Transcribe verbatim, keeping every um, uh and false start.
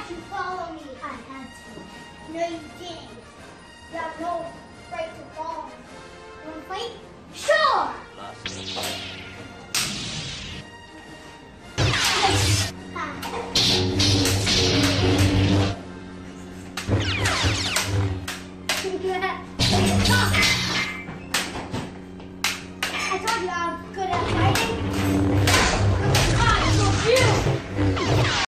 had to follow me. I had to. No, you didn't. You have no right to follow me. You want to fight? Sure! I told you I'm good at fighting.